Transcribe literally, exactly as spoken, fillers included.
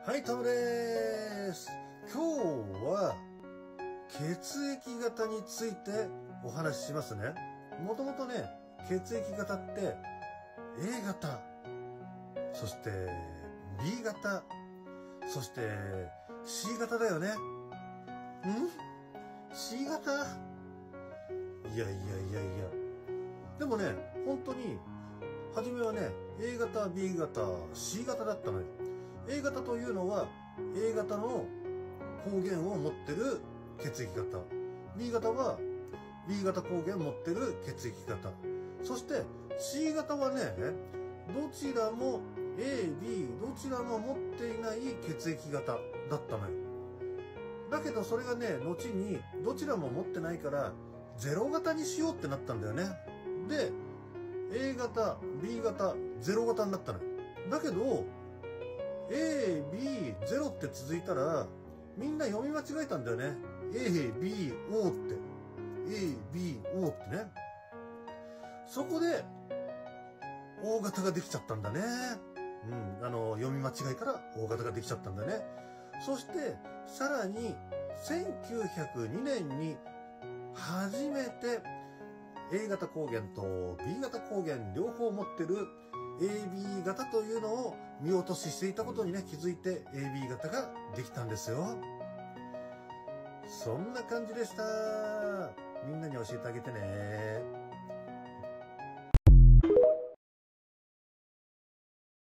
はい、タムでーす。今日は血液型についてお話ししますね。もともとね、血液型って A 型、そして B 型、そして C 型だよね。ん ?C 型？いやいやいやいや。でもね、本当に、初めはね、A 型、B 型、C 型だったのよ。A 型というのは A 型の抗原を持ってる血液型。B 型は B 型抗原を持ってる血液型。そして C 型はね、どちらも A、B、どちらも持っていない血液型だったのよ。だけどそれがね、後にどちらも持ってないからゼロ型にしようってなったんだよね。で、A 型、B 型、ゼロ型になったのよ。だけど、A、B、ゼロって続いたら、みんな読み間違えたんだよね。A、B、O って。A、B、O ってね。そこで、O 型ができちゃったんだね。うん、あの、読み間違いから O 型ができちゃったんだね。そして、さらに、せんきゅうひゃくにねんに、初めて、A 型抗原と B 型抗原両方持ってる エービー 型というのを見落とししていたことにね、気づいて エービー 型ができたんですよ。そんな感じでした。みんなに教えてあげてね。